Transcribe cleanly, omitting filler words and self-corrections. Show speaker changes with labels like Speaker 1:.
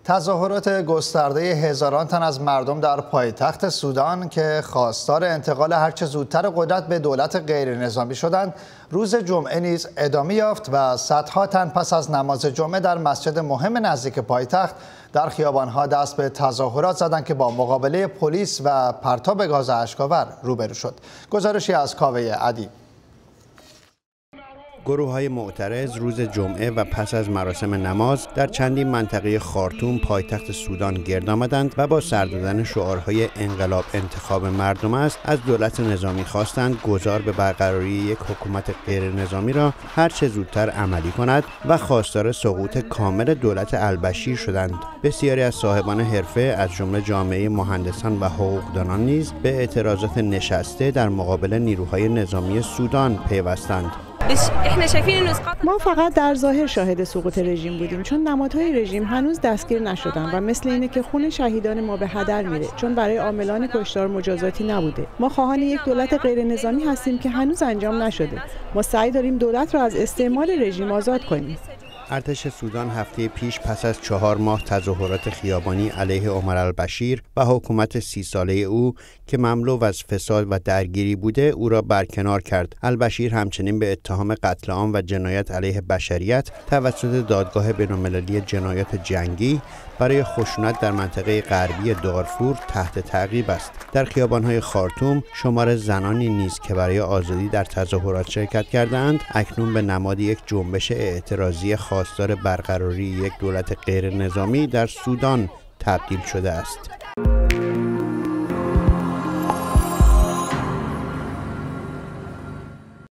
Speaker 1: تظاهرات گسترده هزاران تن از مردم در پایتخت سودان که خواستار انتقال هرچه زودتر قدرت به دولت غیرنظامی شدند، روز جمعه نیز ادامه یافت و صدها تن پس از نماز جمعه در مسجد مهم نزدیک پایتخت در خیابان‌ها دست به تظاهرات زدند که با مقابله پلیس و پرتاب گاز اشک‌آور روبرو شد. گزارشی از کاوه ادیب.
Speaker 2: گروه‌های معترض روز جمعه و پس از مراسم نماز در چندین منطقه خارتوم پایتخت سودان گرد آمدند و با سر دادن شعارهای انقلاب انتخاب مردم است از دولت نظامی خواستند گذار به برقراری یک حکومت غیر نظامی را هر چه زودتر عملی کند و خواستار سقوط کامل دولت البشیر شدند. بسیاری از صاحبان حرفه از جمله جامعه مهندسان و حقوقدانان نیز به اعتراضات نشسته در مقابل نیروهای نظامی سودان پیوستند.
Speaker 3: ما فقط در ظاهر شاهد سقوط رژیم بودیم، چون نمادهای رژیم هنوز دستگیر نشدن و مثل اینه که خون شهیدان ما به هدر میره، چون برای عاملان کشتار مجازاتی نبوده. ما خواهان یک دولت غیر نظامی هستیم که هنوز انجام نشده. ما سعی داریم دولت را از استعمال رژیم آزاد کنیم.
Speaker 2: ارتش سودان هفته پیش پس از 4 ماه تظاهرات خیابانی علیه عمر البشیر و حکومت 30 ساله او که مملو از فساد و درگیری بوده او را برکنار کرد. البشیر همچنین به اتهام قتل عام و جنایت علیه بشریت توسط دادگاه بین‌المللی جنایات جنگی برای خشونت در منطقه غربی دارفور تحت تعقیب است. در خیابان‌های خارتوم شمار زنانی نیز که برای آزادی در تظاهرات شرکت کردند اکنون به نماد یک جنبش اعتراضی خواستار برقراری یک دولت غیر نظامی در سودان تبدیل شده است.